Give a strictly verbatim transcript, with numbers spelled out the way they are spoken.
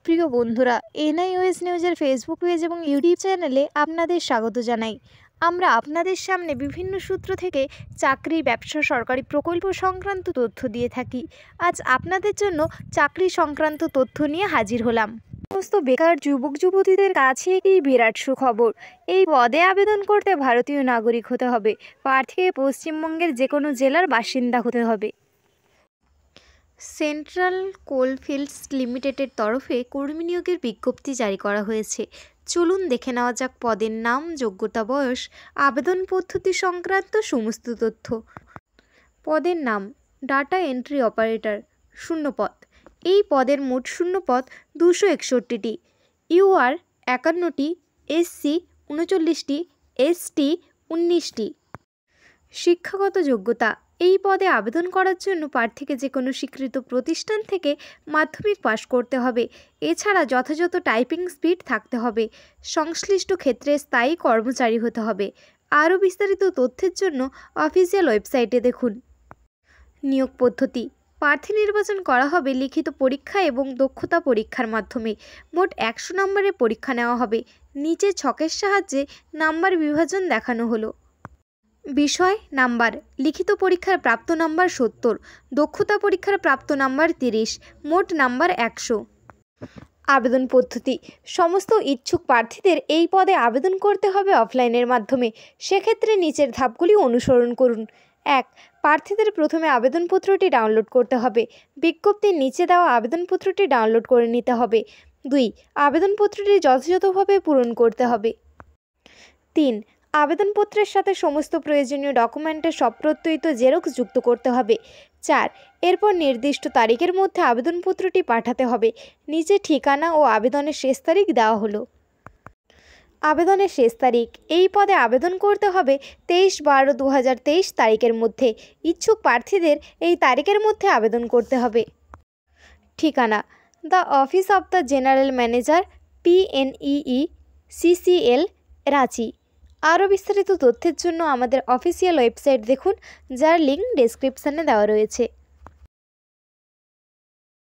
প্রিয় বন্ধুরা, এনআইওএস নিউজের ফেসবুক পেজ এবং ইউটিউব চ্যানেলে আপনাদের স্বাগত জানাই। আমরা আপনাদের সামনে বিভিন্ন সূত্র থেকে চাকরি, ব্যবসা, সরকারি প্রকল্প সংক্রান্ত তথ্য দিয়ে থাকি। আজ আপনাদের জন্য চাকরি সংক্রান্ত তথ্য নিয়ে হাজির হলাম। সমস্ত বেকার যুবক যুবতীদের কাছে একটি বিরাট সুখবর। এই পদে আবেদন করতে ভারতীয় নাগরিক হতে হবে। প্রার্থীকে পশ্চিমবঙ্গের যে কোনো জেলার বাসিন্দা হতে হবে। সেন্ট্রাল কোলফিল্ডস লিমিটেডের তরফে কর্মী নিয়োগের বিজ্ঞপ্তি জারি করা হয়েছে। চলুন দেখে নেওয়া যাক পদের নাম, যোগ্যতা, বয়স, আবেদন পদ্ধতি সংক্রান্ত সমস্ত তথ্য। পদের নাম ডাটা এন্ট্রি অপারেটর, শূন্যপদ। এই পদের মোট শূন্যপদ দুশো একষট্টিটি। ইউআর একান্নটি, এসসি উনচল্লিশটি, এসটি উনিশটি। শিক্ষাগত যোগ্যতা, এই পদে আবেদন করার জন্য প্রার্থীকে যে কোনো স্বীকৃত প্রতিষ্ঠান থেকে মাধ্যমিক পাশ করতে হবে। এছাড়া যথাযথ টাইপিং স্পিড থাকতে হবে। সংশ্লিষ্ট ক্ষেত্রে স্থায়ী কর্মচারী হতে হবে। আরও বিস্তারিত তথ্যের জন্য অফিসিয়াল ওয়েবসাইটে দেখুন। নিয়োগ পদ্ধতি, প্রার্থী নির্বাচন করা হবে লিখিত পরীক্ষা এবং দক্ষতা পরীক্ষার মাধ্যমে। মোট একশো নম্বরের পরীক্ষা নেওয়া হবে। নিচে ছকের সাহায্যে নাম্বার বিভাজন দেখানো হলো। বিষয় নাম্বার, লিখিত পরীক্ষার প্রাপ্ত নাম্বার সত্তর, দক্ষতা পরীক্ষার প্রাপ্ত নাম্বার তিরিশ, মোট নাম্বার একশো। আবেদন পদ্ধতি, সমস্ত ইচ্ছুক প্রার্থীদের এই পদে আবেদন করতে হবে অফলাইনের মাধ্যমে। সেক্ষেত্রে নিচের ধাপগুলি অনুসরণ করুন। এক, প্রার্থীদের প্রথমে আবেদনপত্রটি ডাউনলোড করতে হবে। বিজ্ঞপ্তির নিচে দেওয়া আবেদনপত্রটি ডাউনলোড করে নিতে হবে। দুই, আবেদনপত্রটি যথাযথভাবে পূরণ করতে হবে। তিন, আবেদনপত্রের সাথে সমস্ত প্রয়োজনীয় ডকুমেন্টের সপ্রত্যয়িত জেরক্স যুক্ত করতে হবে। চার, এরপর নির্দিষ্ট তারিখের মধ্যে আবেদনপত্রটি পাঠাতে হবে। নিচে ঠিকানা ও আবেদনের শেষ তারিখ দেওয়া হলো। আবেদনের শেষ তারিখ, এই পদে আবেদন করতে হবে তেইশ বারো দু হাজার তেইশ তারিখের মধ্যে। ইচ্ছুক প্রার্থীদের এই তারিখের মধ্যে আবেদন করতে হবে। ঠিকানা, the office of the general manager, পিএনইই, সিসিএল, রাঁচি। আরও বিস্তারিত তথ্যের জন্য আমাদের অফিসিয়াল ওয়েবসাইট দেখুন, যার লিঙ্ক ডেসক্রিপশানে দেওয়া রয়েছে।